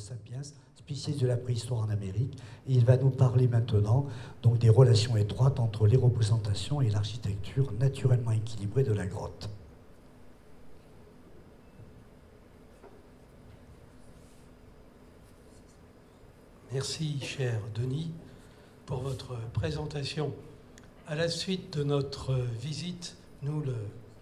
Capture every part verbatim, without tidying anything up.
Sapiens, spécialiste de la préhistoire en Amérique. Et il va nous parler maintenant donc, des relations étroites entre les représentations et l'architecture naturellement équilibrée de la grotte. Merci, cher Denis, pour votre présentation. À la suite de notre visite, nous, le,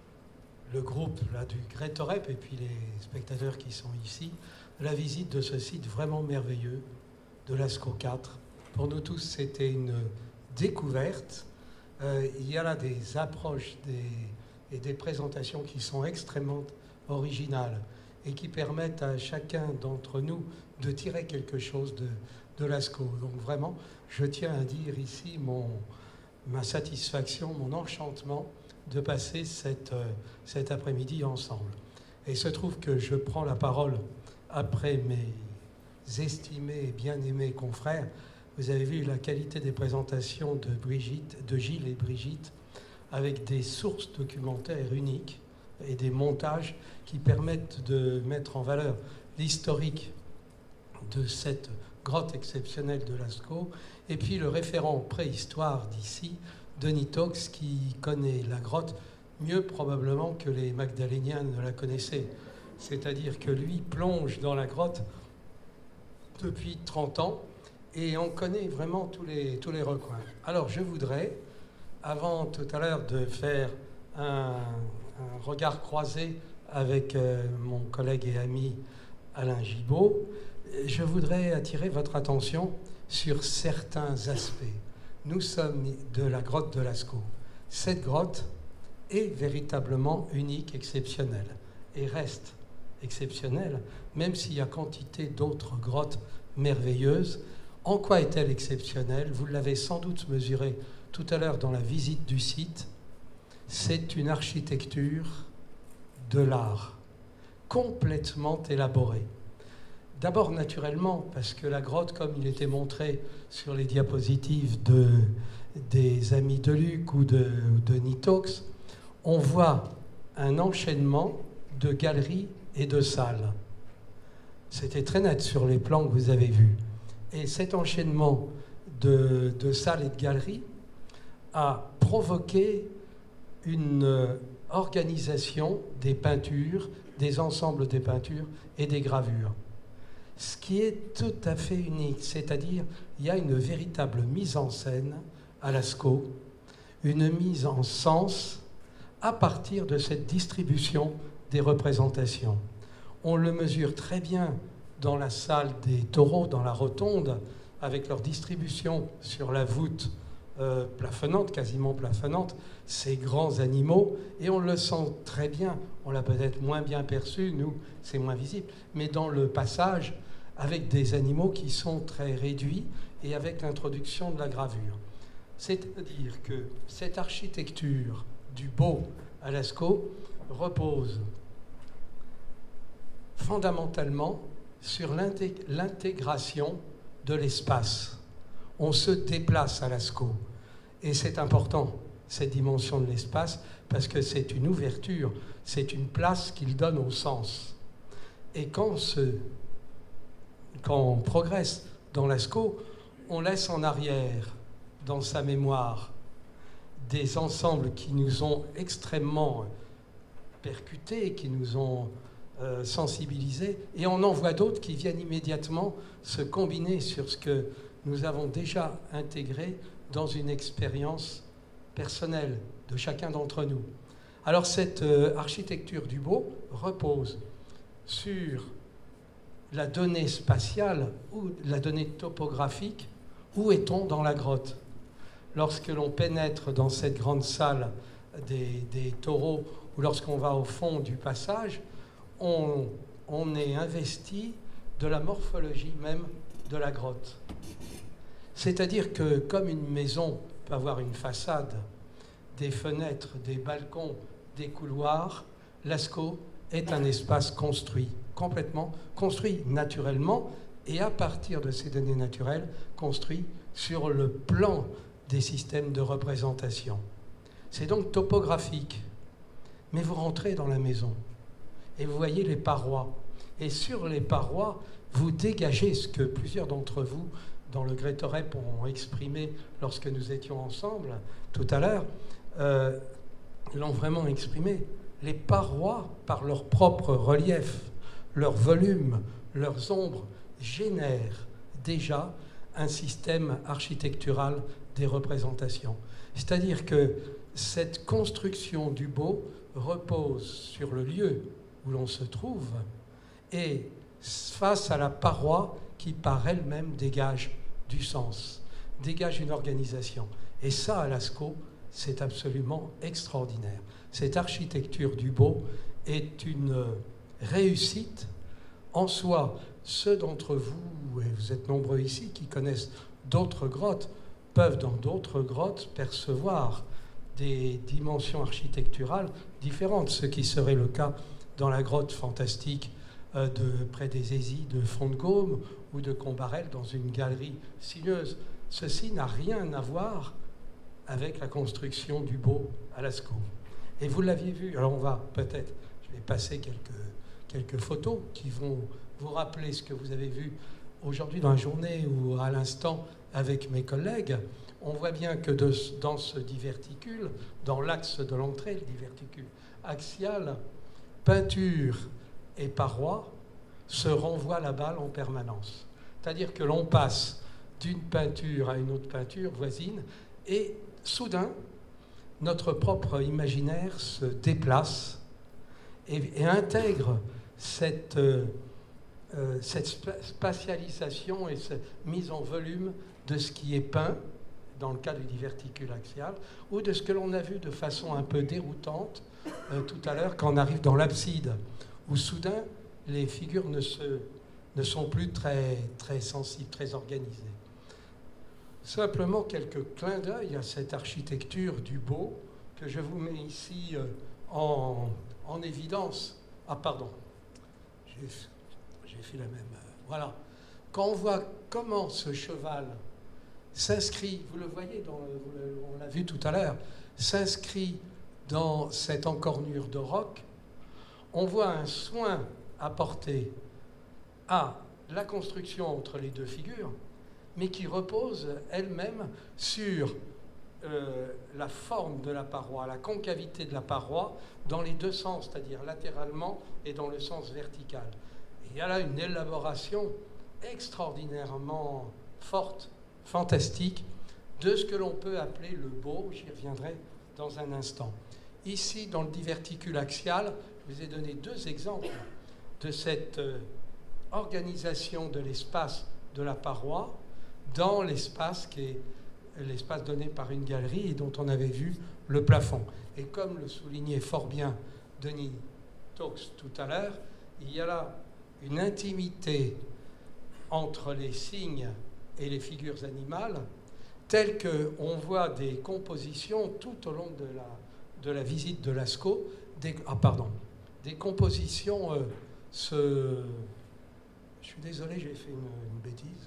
le groupe là, du Gretorep et puis les spectateurs qui sont ici, la visite de ce site vraiment merveilleux de Lascaux quatre. Pour nous tous, c'était une découverte. Euh, il y a là des approches des, et des présentations qui sont extrêmement originales et qui permettent à chacun d'entre nous de tirer quelque chose de, de Lascaux. Donc vraiment, je tiens à dire ici mon, ma satisfaction, mon enchantement de passer cette, euh, cet après-midi ensemble. Et il se trouve que je prends la parole après mes estimés et bien-aimés confrères. Vous avez vu la qualité des présentations de, Brigitte, de Gilles et Brigitte, avec des sources documentaires uniques et des montages qui permettent de mettre en valeur l'historique de cette grotte exceptionnelle de Lascaux, et puis le référent préhistoire d'ici, Denis Tox, qui connaît la grotte mieux probablement que les Magdaléniens ne la connaissaient. C'est-à-dire que lui plonge dans la grotte depuis trente ans et on connaît vraiment tous les, tous les recoins. Alors je voudrais, avant tout à l'heure de faire un, un regard croisé avec euh, mon collègue et ami Alain Gibault, je voudrais attirer votre attention sur certains aspects. Nous sommes de la grotte de Lascaux. Cette grotte est véritablement unique, exceptionnelle, et reste exceptionnelle, même s'il y a quantité d'autres grottes merveilleuses. En quoi est-elle exceptionnelle? Vous l'avez sans doute mesuré tout à l'heure dans la visite du site. C'est une architecture de l'art, complètement élaborée. D'abord, naturellement, parce que la grotte, comme il était montré sur les diapositives de, des amis de Luc ou de, de Nitox, on voit un enchaînement de galeries et de salles. C'était très net sur les plans que vous avez vus. Et cet enchaînement de, de salles et de galeries a provoqué une organisation des peintures, des ensembles des peintures et des gravures. Ce qui est tout à fait unique, c'est-à-dire il y a une véritable mise en scène à Lascaux, une mise en sens à partir de cette distribution des représentations. On le mesure très bien dans la salle des taureaux, dans la rotonde, avec leur distribution sur la voûte euh, plafonnante, quasiment plafonnante, ces grands animaux, et on le sent très bien, on l'a peut-être moins bien perçu, nous, c'est moins visible, mais dans le passage, avec des animaux qui sont très réduits et avec l'introduction de la gravure. C'est-à-dire que cette architecture du beau à Lascaux repose fondamentalement sur l'intégration de l'espace. On se déplace à Lascaux. Et c'est important, cette dimension de l'espace, parce que c'est une ouverture, c'est une place qu'il donne au sens. Et quand, ce, quand on progresse dans Lascaux, on laisse en arrière, dans sa mémoire, des ensembles qui nous ont extrêmement percutés, qui nous ont euh, sensibilisés, et on en voit d'autres qui viennent immédiatement se combiner sur ce que nous avons déjà intégré dans une expérience personnelle de chacun d'entre nous. Alors cette euh, architecture du beau repose sur la donnée spatiale ou la donnée topographique. Où est-on dans la grotte? Lorsque l'on pénètre dans cette grande salle des, des taureaux ou lorsqu'on va au fond du passage, on, on est investi de la morphologie même de la grotte. C'est-à-dire que comme une maison peut avoir une façade, des fenêtres, des balcons, des couloirs, Lascaux est un espace construit, complètement construit naturellement, et à partir de ces données naturelles, construit sur le plan des systèmes de représentation. C'est donc topographique. Mais vous rentrez dans la maison et vous voyez les parois. Et sur les parois, vous dégagez ce que plusieurs d'entre vous, dans le Gretorep, ont exprimé lorsque nous étions ensemble tout à l'heure, euh, l'ont vraiment exprimé. Les parois, par leur propre relief, leur volume, leurs ombres, génèrent déjà un système architectural des représentations. C'est-à-dire que cette construction du beau repose sur le lieu où l'on se trouve et face à la paroi qui par elle-même dégage du sens, dégage une organisation. Et ça, à Lascaux, c'est absolument extraordinaire. Cette architecture du beau est une réussite en soi. Ceux d'entre vous, et vous êtes nombreux ici, qui connaissent d'autres grottes, peuvent dans d'autres grottes percevoir des dimensions architecturales différentes, ce qui serait le cas dans la grotte fantastique de, près des Aisies de Font-de-Gaume ou de Combarel dans une galerie sinueuse. Ceci n'a rien à voir avec la construction du beau à Lascaux. Et vous l'aviez vu, alors on va peut-être, je vais passer quelques, quelques photos qui vont vous rappeler ce que vous avez vu aujourd'hui dans la journée ou à l'instant avec mes collègues. On voit bien que de, dans ce diverticule, dans l'axe de l'entrée, le diverticule axial, peinture et parois se renvoient la balle en permanence. C'est-à-dire que l'on passe d'une peinture à une autre peinture voisine et soudain, notre propre imaginaire se déplace et, et intègre cette, euh, cette spatialisation et cette mise en volume de ce qui est peint dans le cas du diverticule axial, ou de ce que l'on a vu de façon un peu déroutante euh, tout à l'heure quand on arrive dans l'abside, où soudain les figures ne, se, ne sont plus très, très sensibles, très organisées. Simplement quelques clins d'œil à cette architecture du beau que je vous mets ici euh, en, en évidence. Ah pardon, j'ai, j'ai fait la même. Euh, voilà. Quand on voit comment ce cheval s'inscrit, vous le voyez, dans, vous le, on l'a vu tout à l'heure, s'inscrit dans cette encornure de roc, on voit un soin apporté à la construction entre les deux figures, mais qui repose elle-même sur euh, la forme de la paroi, la concavité de la paroi, dans les deux sens, c'est-à-dire latéralement et dans le sens vertical. Et il y a là une élaboration extraordinairement forte, fantastique, de ce que l'on peut appeler le beau, j'y reviendrai dans un instant. Ici, dans le diverticule axial, je vous ai donné deux exemples de cette euh, organisation de l'espace de la paroi dans l'espace qui est l'espace donné par une galerie et dont on avait vu le plafond. Et comme le soulignait fort bien Denis Taux tout à l'heure, il y a là une intimité entre les signes et les figures animales, telles qu'on voit des compositions tout au long de la, de la visite de Lascaux, des, ah pardon, des compositions euh, se... Je suis désolé, j'ai fait une, une bêtise.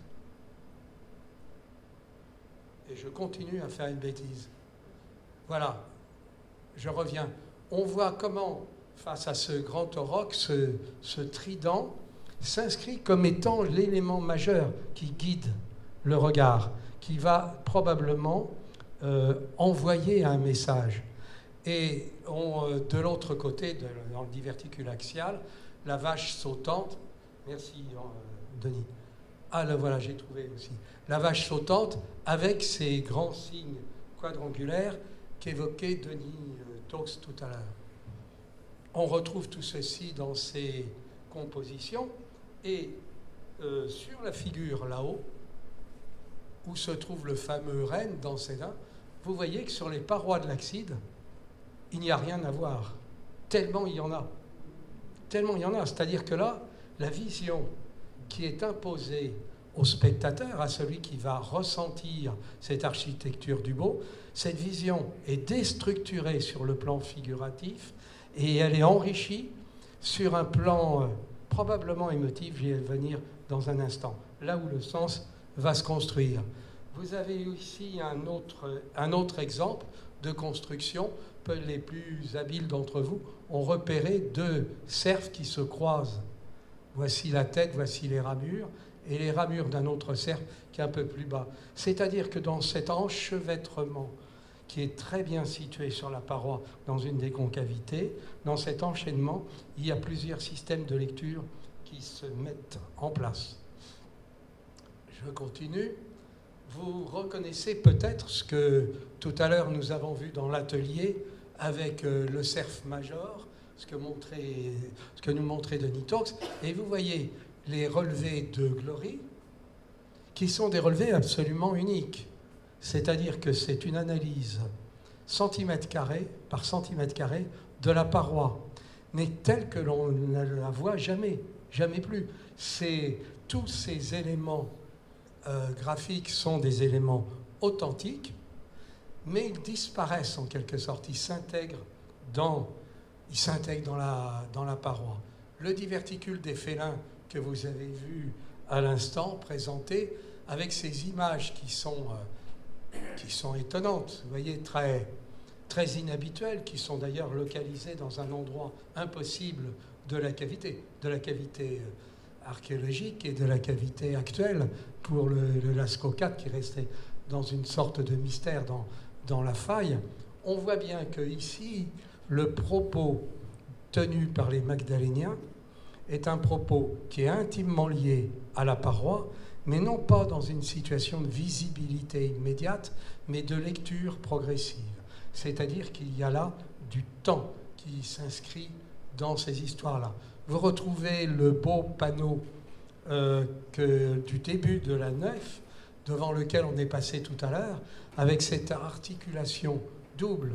Et je continue à faire une bêtise. Voilà, je reviens. On voit comment, face à ce grand auroch, ce, ce trident s'inscrit comme étant l'élément majeur qui guide le regard, qui va probablement euh, envoyer un message. Et on, euh, de l'autre côté, de, dans le diverticule axial, la vache sautante, merci euh, Denis, ah là voilà, j'ai trouvé aussi, la vache sautante avec ces grands signes quadrangulaires qu'évoquait Denis euh, Taux tout à l'heure. On retrouve tout ceci dans ces compositions et euh, sur la figure là-haut, où se trouve le fameux renne dans ses dents, vous voyez que sur les parois de l'abside, il n'y a rien à voir. Tellement il y en a. Tellement il y en a. C'est-à-dire que là, la vision qui est imposée au spectateur, à celui qui va ressentir cette architecture du beau, cette vision est déstructurée sur le plan figuratif et elle est enrichie sur un plan euh, probablement émotif, j'y vais venir dans un instant, là où le sens va se construire. Vous avez ici un autre, un autre exemple de construction. Les plus habiles d'entre vous ont repéré deux cerfs qui se croisent Voici la tête, voici les ramures, et les ramures d'un autre cercle qui est un peu plus bas. C'est-à-dire que dans cet enchevêtrement qui est très bien situé sur la paroi dans une des concavités, dans cet enchaînement, il y a plusieurs systèmes de lecture qui se mettent en place. Je continue. Vous reconnaissez peut-être ce que tout à l'heure nous avons vu dans l'atelier avec le cerf major, ce que, montrait, ce que nous montrait Denis Torx, et vous voyez les relevés de Glory, qui sont des relevés absolument uniques. C'est-à-dire que c'est une analyse centimètre carré par centimètre carré de la paroi, mais telle que l'on ne la voit jamais, jamais plus. C'est, tous ces éléments euh, graphiques sont des éléments authentiques, mais ils disparaissent en quelque sorte, ils s'intègrent dans, ils s'intègrent dans la, dans la paroi. Le diverticule des félins que vous avez vu à l'instant présenté, avec ces images qui sont... Euh, qui sont étonnantes, vous voyez, très, très inhabituelles, qui sont d'ailleurs localisées dans un endroit impossible de la cavité, de la cavité archéologique et de la cavité actuelle pour le, le Lascaux quatre qui restait dans une sorte de mystère dans, dans la faille. On voit bien que ici, le propos tenu par les Magdaléniens est un propos qui est intimement lié à la paroi, mais non pas dans une situation de visibilité immédiate, mais de lecture progressive. C'est-à-dire qu'il y a là du temps qui s'inscrit dans ces histoires-là. Vous retrouvez le beau panneau euh, que, du début de la nef, devant lequel on est passé tout à l'heure, avec cette articulation double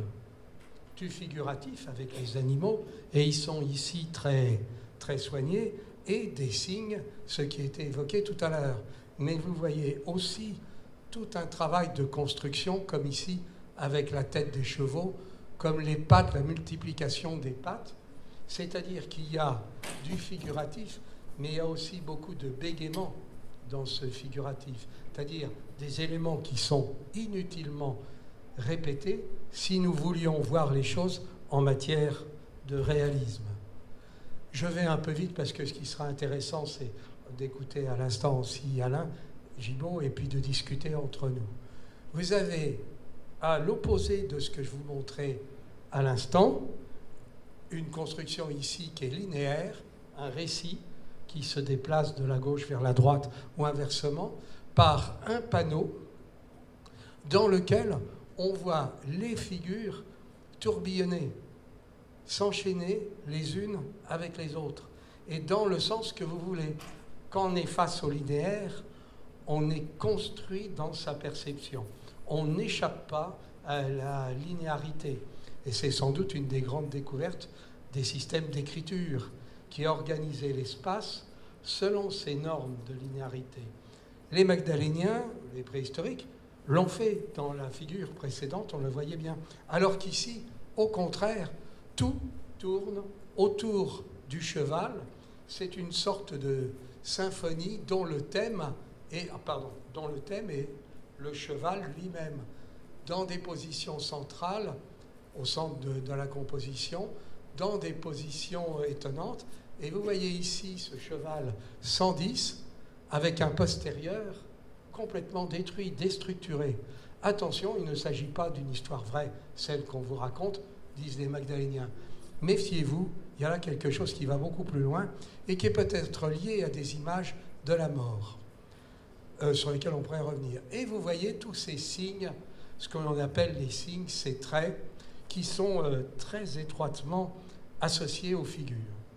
du figuratif avec les animaux, et ils sont ici très, très soignés, et des signes, ce qui a été évoqué tout à l'heure. Mais vous voyez aussi tout un travail de construction, comme ici, avec la tête des chevaux, comme les pattes, la multiplication des pattes. C'est-à-dire qu'il y a du figuratif, mais il y a aussi beaucoup de bégaiement dans ce figuratif. C'est-à-dire des éléments qui sont inutilement répétés si nous voulions voir les choses en matière de réalisme. Je vais un peu vite parce que ce qui sera intéressant, c'est d'écouter à l'instant aussi Alain Gibault et puis de discuter entre nous. Vous avez, à l'opposé de ce que je vous montrais à l'instant, une construction ici qui est linéaire, un récit qui se déplace de la gauche vers la droite ou inversement, par un panneau dans lequel on voit les figures tourbillonner, s'enchaîner les unes avec les autres, et dans le sens que vous voulez. Quand on est face au linéaire, on est construit dans sa perception. On n'échappe pas à la linéarité. Et c'est sans doute une des grandes découvertes des systèmes d'écriture qui organisaient l'espace selon ces normes de linéarité. Les Magdaléniens, les préhistoriques, l'ont fait dans la figure précédente, on le voyait bien. Alors qu'ici, au contraire, tout tourne autour du cheval. C'est une sorte de symphonie dont le thème est, ah pardon, dont le thème est le cheval lui-même, dans des positions centrales, au centre de, de la composition, dans des positions étonnantes. Et vous voyez ici ce cheval cent dix avec un postérieur complètement détruit, déstructuré. Attention, il ne s'agit pas d'une histoire vraie, celle qu'on vous raconte, disent les Magdaléniens. Méfiez-vous, il y a là quelque chose qui va beaucoup plus loin et qui est peut-être lié à des images de la mort, euh, sur lesquelles on pourrait revenir. Et vous voyez tous ces signes, ce que l'on appelle les signes, ces traits, qui sont euh, très étroitement associés aux figures.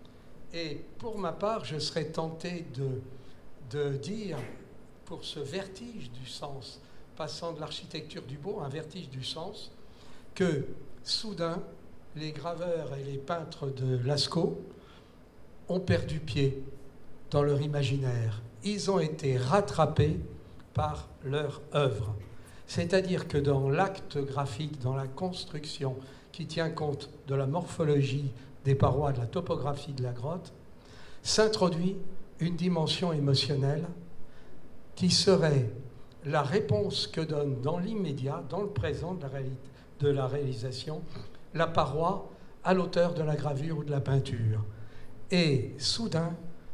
Et pour ma part, je serais tenté de, de dire, pour ce vertige du sens, passant de l'architecture du beau à un vertige du sens, que soudain, les graveurs et les peintres de Lascaux ont perdu pied dans leur imaginaire. Ils ont été rattrapés par leur œuvre. C'est-à-dire que dans l'acte graphique, dans la construction qui tient compte de la morphologie des parois, de la topographie de la grotte, s'introduit une dimension émotionnelle qui serait la réponse que donne dans l'immédiat, dans le présent de la, réalité, de la réalisation, la paroi à l'auteur de la gravure ou de la peinture. Et soudain,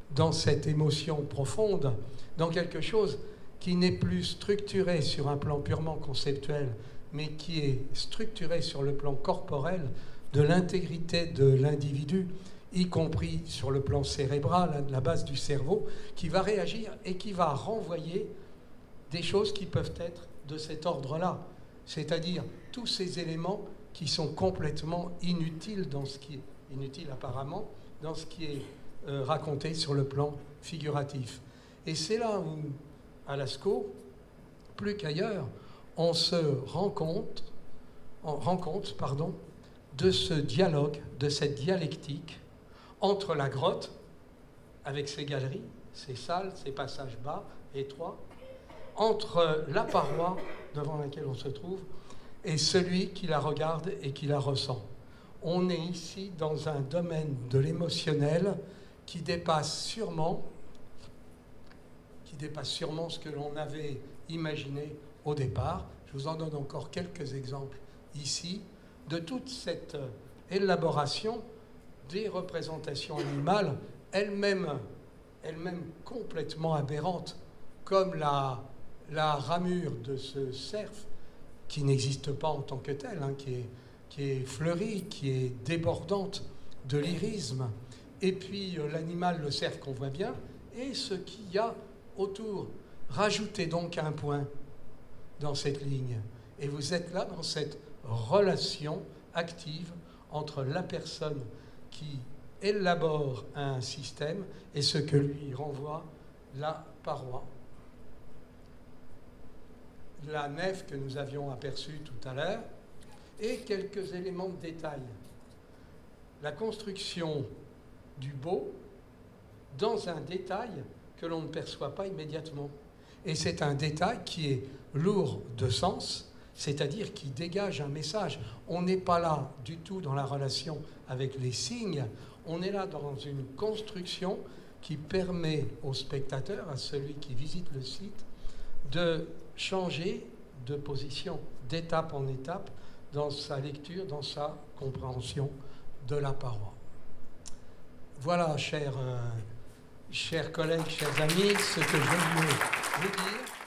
dans cette émotion profonde, dans quelque chose qui n'est plus structuré sur un plan purement conceptuel, mais qui est structuré sur le plan corporel de l'intégrité de l'individu, y compris sur le plan cérébral, la base du cerveau, qui va réagir et qui va renvoyer des choses qui peuvent être de cet ordre-là, c'est-à-dire tous ces éléments qui sont complètement inutiles dans ce qui est inutile apparemment dans ce qui est euh, raconté sur le plan figuratif. Et c'est là où, à l'ASCO, plus qu'ailleurs, on se rend compte, on rend compte pardon, de ce dialogue, de cette dialectique entre la grotte, avec ses galeries, ses salles, ses passages bas, étroits, entre la paroi devant laquelle on se trouve et celui qui la regarde et qui la ressent. On est ici dans un domaine de l'émotionnel qui dépasse sûrement, qui dépasse sûrement ce que l'on avait imaginé au départ. Je vous en donne encore quelques exemples ici de toute cette élaboration des représentations animales, elles-mêmes elles-mêmes complètement aberrantes, comme la, la ramure de ce cerf, qui n'existe pas en tant que tel, hein, qui est, qui est fleurie, qui est débordante de lyrisme, et puis euh, l'animal, le cerf qu'on voit bien, et ce qu'il y a autour. Rajoutez donc un point dans cette ligne, et vous êtes là dans cette relation active entre la personne qui élabore un système et ce que lui renvoie la paroi. La nef que nous avions aperçue tout à l'heure, et quelques éléments de détail. La construction du beau dans un détail que l'on ne perçoit pas immédiatement. Et c'est un détail qui est lourd de sens, c'est-à-dire qui dégage un message. On n'est pas là du tout dans la relation avec les signes, on est là dans une construction qui permet au spectateur, à celui qui visite le site, de changer de position, d'étape en étape, dans sa lecture, dans sa compréhension de la paroi. Voilà, chers, euh, chers collègues, chers amis, ce que je voulais vous dire.